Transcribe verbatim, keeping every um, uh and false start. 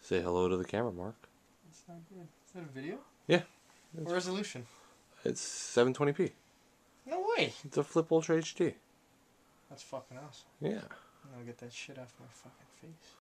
Say hello to the camera, Mark. That's not good. Is that a video? Yeah. What resolution? It's seven twenty p. No way. It's a Flip Ultra H D. That's fucking awesome. Yeah. I'm gonna get that shit off my fucking face.